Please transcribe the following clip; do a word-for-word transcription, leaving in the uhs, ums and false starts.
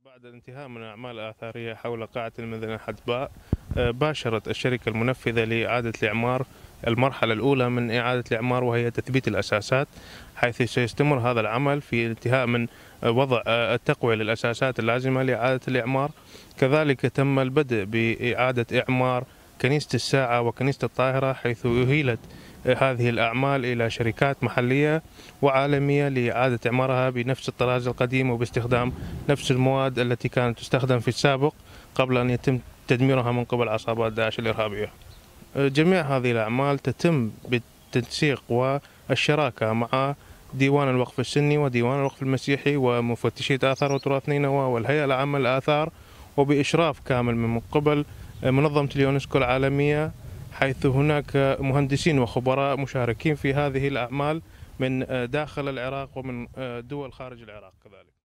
بعد الانتهاء من الأعمال الآثارية حول قاعة المدينة الحدباء، آه، باشرت الشركة المنفذة لإعادة الإعمار المرحلة الأولى من إعادة الإعمار، وهي تثبيت الأساسات، حيث سيستمر هذا العمل في الانتهاء من آه، وضع آه، التقوية للأساسات اللازمة لإعادة الإعمار. كذلك تم البدء بإعادة إعمار كنيسة الساعة وكنيسة الطاهرة، حيث أهيلت هذه الأعمال إلى شركات محلية وعالمية لإعادة إعمارها بنفس الطراز القديم وباستخدام نفس المواد التي كانت تستخدم في السابق قبل أن يتم تدميرها من قبل عصابات داعش الإرهابية. جميع هذه الأعمال تتم بالتنسيق والشراكة مع ديوان الوقف السني وديوان الوقف المسيحي ومفتشية آثار وتراث نينوى والهيئة العامة للآثار، وبإشراف كامل من قبل منظمة اليونسكو العالمية، حيث هناك مهندسين وخبراء مشاركين في هذه الأعمال من داخل العراق ومن دول خارج العراق كذلك.